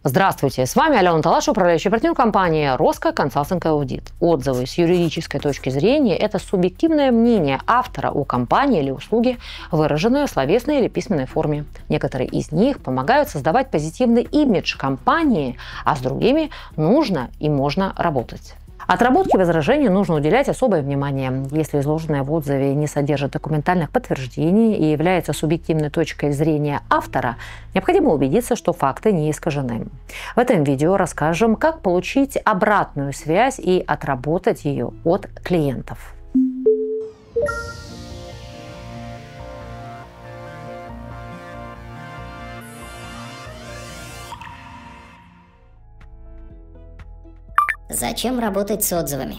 Здравствуйте, с вами Алена Талаш, управляющий партнер компании «Роско Консалтинг Аудит». Отзывы с юридической точки зрения – это субъективное мнение автора о компании или услуге, выраженное в словесной или письменной форме. Некоторые из них помогают создавать позитивный имидж компании, а с другими нужно и можно работать. Отработке возражений нужно уделять особое внимание. Если изложенное в отзыве не содержит документальных подтверждений и является субъективной точкой зрения автора, необходимо убедиться, что факты не искажены. В этом видео расскажем, как получить обратную связь и отработать ее от клиентов. Зачем работать с отзывами?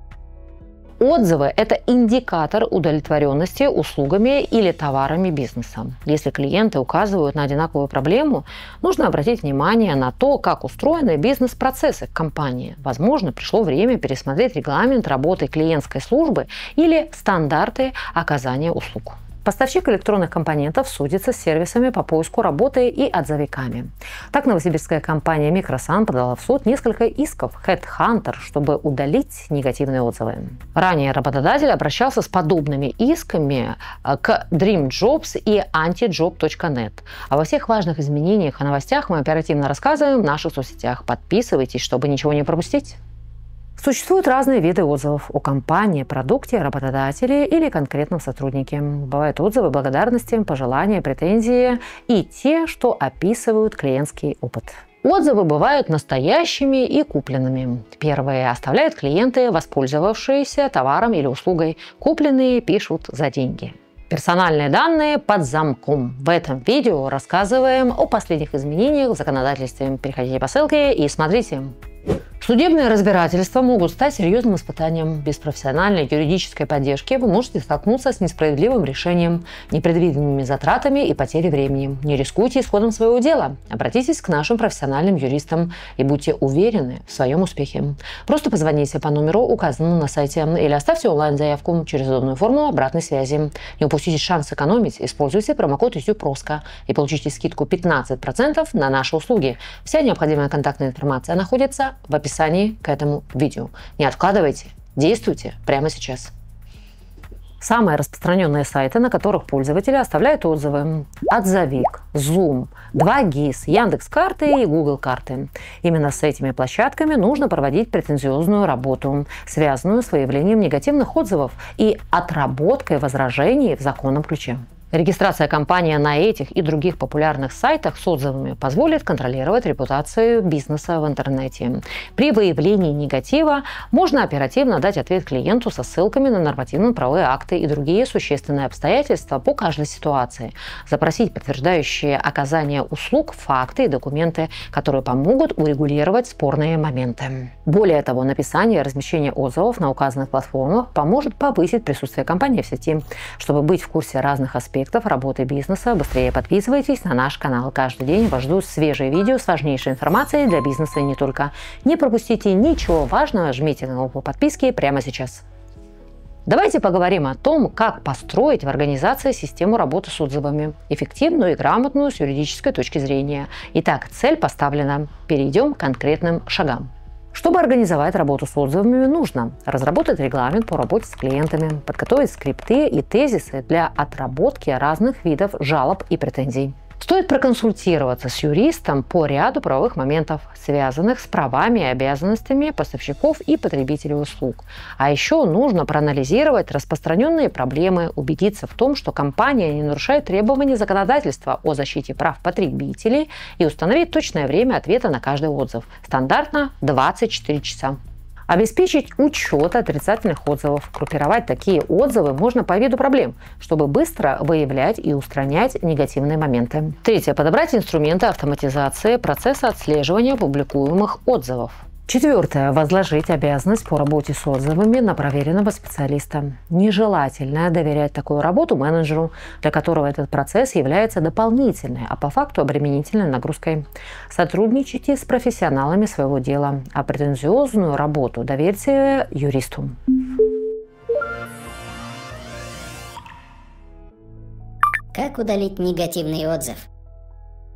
Отзывы – это индикатор удовлетворенности услугами или товарами бизнеса. Если клиенты указывают на одинаковую проблему, нужно обратить внимание на то, как устроены бизнес-процессы в компании. Возможно, пришло время пересмотреть регламент работы клиентской службы или стандарты оказания услуг. Поставщик электронных компонентов судится с сервисами по поиску работы и отзывиками. Так, новосибирская компания «Микросан» подала в суд несколько исков HeadHunter, чтобы удалить негативные отзывы. Ранее работодатель обращался с подобными исками к DreamJobs и antijob.net. А во всех важных изменениях и новостях мы оперативно рассказываем в наших соцсетях. Подписывайтесь, чтобы ничего не пропустить. Существуют разные виды отзывов о компании, продукте, работодателе или конкретном сотруднике. Бывают отзывы благодарности, пожелания, претензии и те, что описывают клиентский опыт. Отзывы бывают настоящими и купленными. Первые оставляют клиенты, воспользовавшиеся товаром или услугой. Купленные пишут за деньги. Персональные данные под замком. В этом видео рассказываем о последних изменениях в законодательстве. Переходите по ссылке и смотрите. Судебные разбирательства могут стать серьезным испытанием. Без профессиональной юридической поддержки вы можете столкнуться с несправедливым решением, непредвиденными затратами и потерей времени. Не рискуйте исходом своего дела. Обратитесь к нашим профессиональным юристам и будьте уверены в своем успехе. Просто позвоните по номеру, указанному на сайте, или оставьте онлайн-заявку через удобную форму обратной связи. Не упустите шанс сэкономить, используйте промокод YouTube-Роско и получите скидку 15% на наши услуги. Вся необходимая контактная информация находится в описании к этому видео. Не откладывайте, действуйте прямо сейчас. Самые распространенные сайты, на которых пользователи оставляют отзывы: Отзовик, Zoom, 2GIS, Яндекс.Карты и Google карты. Именно с этими площадками нужно проводить претензиозную работу, связанную с выявлением негативных отзывов и отработкой возражений в законном ключе. Регистрация компании на этих и других популярных сайтах с отзывами позволит контролировать репутацию бизнеса в интернете. При выявлении негатива можно оперативно дать ответ клиенту со ссылками на нормативно-правовые акты и другие существенные обстоятельства по каждой ситуации. Запросить подтверждающие оказание услуг, факты и документы, которые помогут урегулировать спорные моменты. Более того, написание и размещение отзывов на указанных платформах поможет повысить присутствие компании в сети. Чтобы быть в курсе разных аспектов работы бизнеса, быстрее подписывайтесь на наш канал. Каждый день вас ждут свежие видео с важнейшей информацией для бизнеса и не только. Не пропустите ничего важного, жмите на кнопку подписки прямо сейчас. Давайте поговорим о том, как построить в организации систему работы с отзывами, эффективную и грамотную с юридической точки зрения. Итак, цель поставлена. Перейдем к конкретным шагам. Чтобы организовать работу с отзывами, нужно разработать регламент по работе с клиентами, подготовить скрипты и тезисы для отработки разных видов жалоб и претензий. Стоит проконсультироваться с юристом по ряду правовых моментов, связанных с правами и обязанностями поставщиков и потребителей услуг. А еще нужно проанализировать распространенные проблемы, убедиться в том, что компания не нарушает требования законодательства о защите прав потребителей и установить точное время ответа на каждый отзыв. Стандартно 24 часа. Обеспечить учет отрицательных отзывов. Группировать такие отзывы можно по виду проблем, чтобы быстро выявлять и устранять негативные моменты. Третье. Подобрать инструменты автоматизации процесса отслеживания публикуемых отзывов. Четвертое. Возложить обязанность по работе с отзывами на проверенного специалиста. Нежелательно доверять такую работу менеджеру, для которого этот процесс является дополнительной, а по факту обременительной нагрузкой. Сотрудничайте с профессионалами своего дела, а претензиозную работу доверьте юристу. Как удалить негативный отзыв?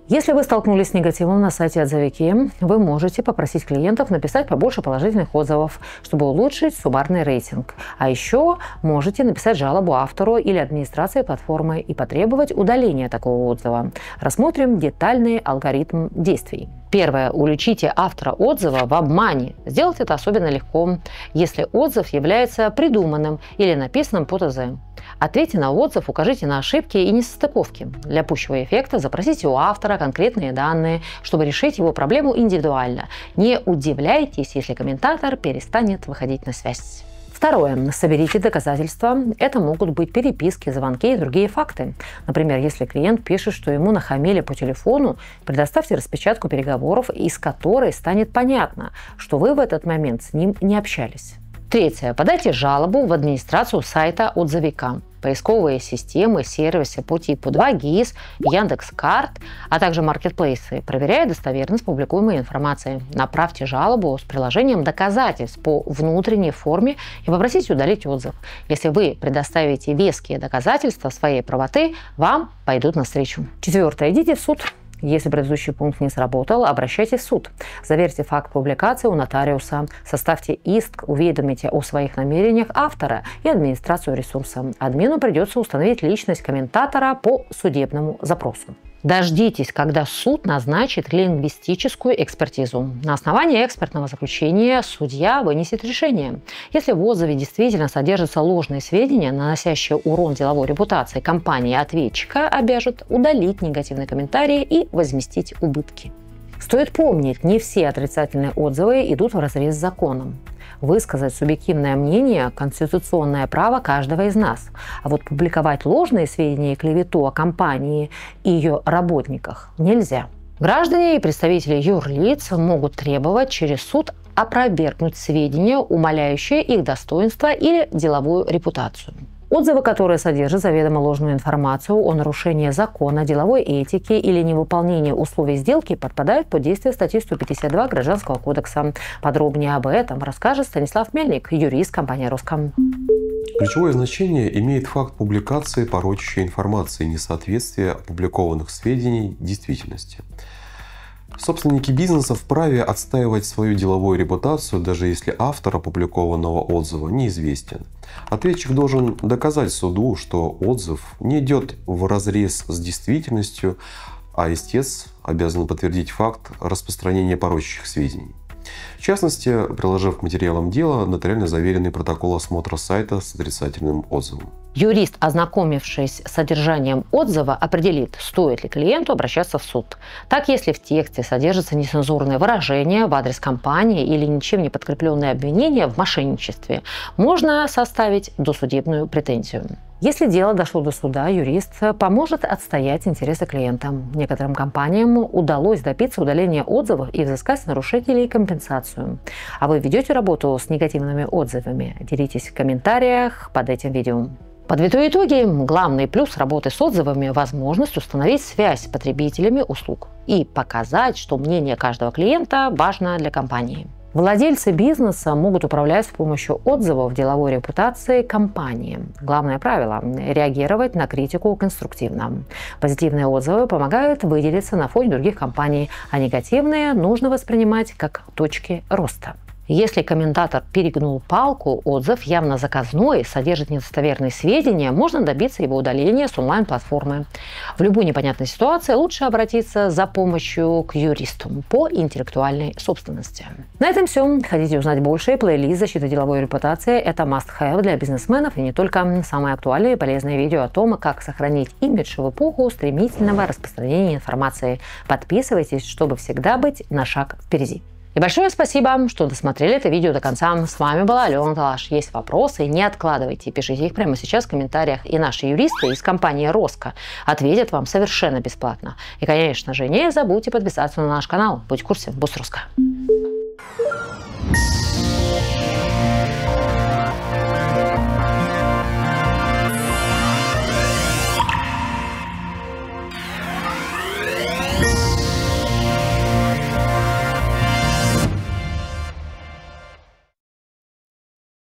Если вы столкнулись с негативом на сайте «Отзовики», вы можете попросить клиентов написать побольше положительных отзывов, чтобы улучшить суммарный рейтинг. А еще можете написать жалобу автору или администрации платформы и потребовать удаления такого отзыва. Рассмотрим детальный алгоритм действий. Первое. Уличите автора отзыва в обмане. Сделать это особенно легко, если отзыв является придуманным или написанным по ТЗ. Ответьте на отзыв, укажите на ошибки и несостыковки. Для пущего эффекта запросите у автора конкретные данные, чтобы решить его проблему индивидуально. Не удивляйтесь, если комментатор перестанет выходить на связь. Второе. Соберите доказательства. Это могут быть переписки, звонки и другие факты. Например, если клиент пишет, что ему нахамили по телефону, предоставьте распечатку переговоров, из которой станет понятно, что вы в этот момент с ним не общались. Третье. Подайте жалобу в администрацию сайта «Отзовика». Поисковые системы, сервисы по типу 2GIS, Яндекс.Карт, а также маркетплейсы проверяют достоверность публикуемой информации. Направьте жалобу с приложением доказательств по внутренней форме и попросите удалить отзыв. Если вы предоставите веские доказательства своей правоты, вам пойдут навстречу. Четвертое. Идите в суд. Если предыдущий пункт не сработал, обращайтесь в суд. Заверьте факт публикации у нотариуса, составьте иск, уведомите о своих намерениях автора и администрацию ресурса. Админу придется установить личность комментатора по судебному запросу. Дождитесь, когда суд назначит лингвистическую экспертизу. На основании экспертного заключения судья вынесет решение. Если в отзыве действительно содержатся ложные сведения, наносящие урон деловой репутации компании, ответчика обяжут удалить негативные комментарии и возместить убытки. Стоит помнить, не все отрицательные отзывы идут вразрез с законом. Высказать субъективное мнение – конституционное право каждого из нас. А вот публиковать ложные сведения и клевету о компании и ее работниках нельзя. Граждане и представители юрлиц могут требовать через суд опровергнуть сведения, умаляющие их достоинство или деловую репутацию. Отзывы, которые содержат заведомо ложную информацию о нарушении закона, деловой этики или невыполнении условий сделки, подпадают под действие статьи 152 Гражданского кодекса. Подробнее об этом расскажет Станислав Мельник, юрист компании «Роска». Ключевое значение имеет факт публикации порочащей информации, несоответствия опубликованных сведений действительности. Собственники бизнеса вправе отстаивать свою деловую репутацию, даже если автор опубликованного отзыва неизвестен. Ответчик должен доказать суду, что отзыв не идет вразрез с действительностью, а истец обязан подтвердить факт распространения порочащих сведений. В частности, приложив к материалам дела нотариально заверенный протокол осмотра сайта с отрицательным отзывом. Юрист, ознакомившись с содержанием отзыва, определит, стоит ли клиенту обращаться в суд. Так, если в тексте содержатся нецензурные выражения в адрес компании или ничем не подкрепленные обвинения в мошенничестве, можно составить досудебную претензию. Если дело дошло до суда, юрист поможет отстоять интересы клиента. Некоторым компаниям удалось добиться удаления отзывов и взыскать с нарушителей компенсацию. А вы ведете работу с негативными отзывами? Делитесь в комментариях под этим видео. Подведу итоги. Главный плюс работы с отзывами – возможность установить связь с потребителями услуг и показать, что мнение каждого клиента важно для компании. Владельцы бизнеса могут управлять с помощью отзывов деловой репутации компании. Главное правило – реагировать на критику конструктивно. Позитивные отзывы помогают выделиться на фоне других компаний, а негативные нужно воспринимать как точки роста. Если комментатор перегнул палку, отзыв явно заказной, содержит недостоверные сведения, можно добиться его удаления с онлайн-платформы. В любой непонятной ситуации лучше обратиться за помощью к юристу по интеллектуальной собственности. На этом все. Хотите узнать больше? Плейлист защиты деловой репутации – это must-have для бизнесменов и не только. Самые актуальные и полезные видео о том, как сохранить имидж в эпоху стремительного распространения информации. Подписывайтесь, чтобы всегда быть на шаг впереди. И большое спасибо, что досмотрели это видео до конца. С вами была Алена Талаш. Есть вопросы? Не откладывайте. Пишите их прямо сейчас в комментариях. И наши юристы из компании «Роска» ответят вам совершенно бесплатно. И, конечно же, не забудьте подписаться на наш канал. Будь в курсе. Босс Роска.